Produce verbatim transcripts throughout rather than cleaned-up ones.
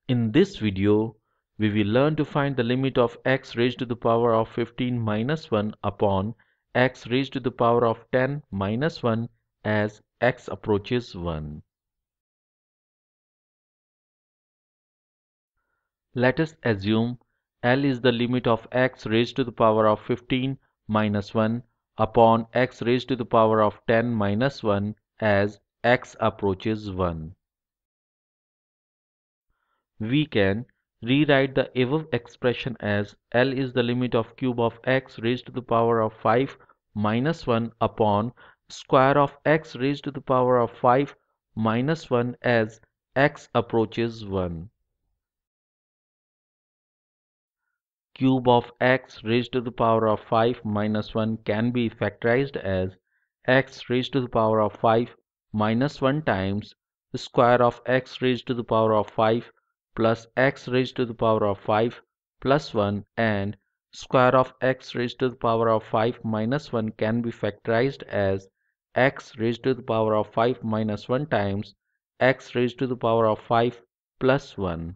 In this video, we will learn to find the limit of x raised to the power of fifteen minus one upon x raised to the power of ten minus one as x approaches one. Let us assume L is the limit of x raised to the power of fifteen minus one upon x raised to the power of ten minus one as x approaches one. We can rewrite the above expression as L is the limit of cube of x raised to the power of five minus one upon square of x raised to the power of five minus one as x approaches one. Cube of x raised to the power of five minus one can be factorized as x raised to the power of five minus one times the square of x raised to the power of five plus x raised to the power of five plus one, and square of x raised to the power of five minus one can be factorized as x raised to the power of five minus one times x raised to the power of five plus one.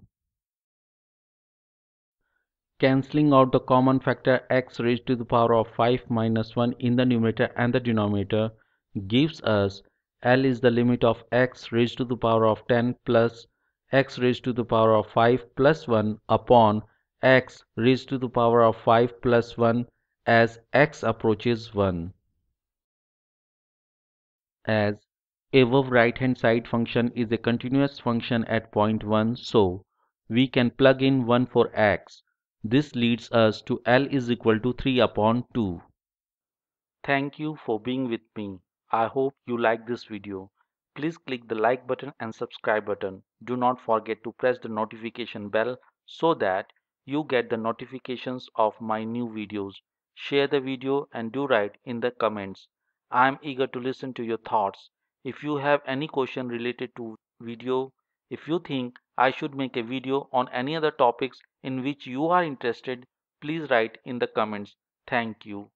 Cancelling out the common factor x raised to the power of five minus one in the numerator and the denominator gives us L is the limit of x raised to the power of ten plus x raised to the power of five plus one upon x raised to the power of five plus one as x approaches one. As above right hand side function is a continuous function at point one, so we can plug in one for x. This leads us to L is equal to three upon two. Thank you for being with me. I hope you like this video. Please click the like button and subscribe button. Do not forget to press the notification bell so that you get the notifications of my new videos. Share the video and do write in the comments. I am eager to listen to your thoughts. If you have any question related to video, if you think I should make a video on any other topics in which you are interested, please write in the comments. Thank you.